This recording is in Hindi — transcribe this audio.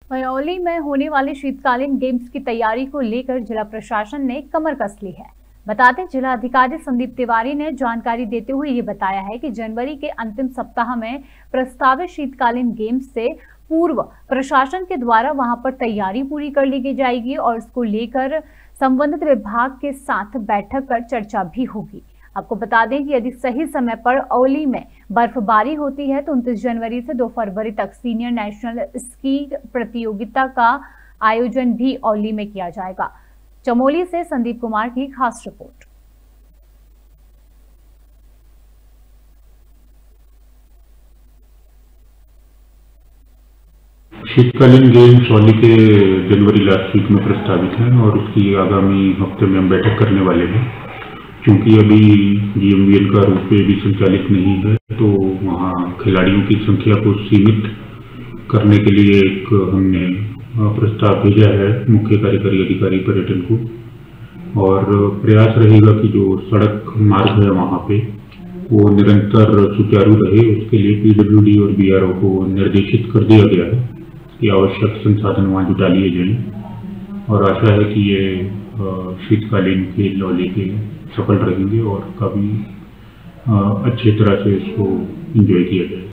बरौली में होने वाले शीतकालीन गेम्स की तैयारी को लेकर जिला प्रशासन ने कमर कस ली है। बता दें, जिला अधिकारी संदीप तिवारी ने जानकारी देते हुए ये बताया है कि जनवरी के अंतिम सप्ताह में प्रस्तावित शीतकालीन गेम्स से पूर्व प्रशासन के द्वारा वहां पर तैयारी पूरी कर ली जाएगी और इसको लेकर संबंधित विभाग के साथ बैठक कर चर्चा भी होगी। आपको बता दें कि यदि सही समय पर औली में बर्फबारी होती है तो 29 जनवरी से 2 फरवरी तक सीनियर नेशनल स्की प्रतियोगिता का आयोजन भी औली में किया जाएगा। चमोली से संदीप कुमार की खास रिपोर्ट। शीतकालीन गेम्स औली के जनवरी लास्ट वीक में प्रस्तावित हैं और उसकी आगामी हफ्ते में हम बैठक करने वाले हैं। क्योंकि अभी GMVL का रोपवे भी संचालित नहीं है, तो वहाँ खिलाड़ियों की संख्या को सीमित करने के लिए एक हमने प्रस्ताव भेजा है मुख्य कार्यकारी अधिकारी पर्यटन को, और प्रयास रहेगा कि जो सड़क मार्ग है वहाँ पे वो निरंतर सुचारू रहे। उसके लिए PWD और BRO को निर्देशित कर दिया गया है कि आवश्यक संसाधन वहाँ जुटा लिए जाएं, और आशा है कि ये शीतकालीन खेल औली के सफल रहेंगे और काफ़ी अच्छी तरह से इसको एंजॉय किया जाए।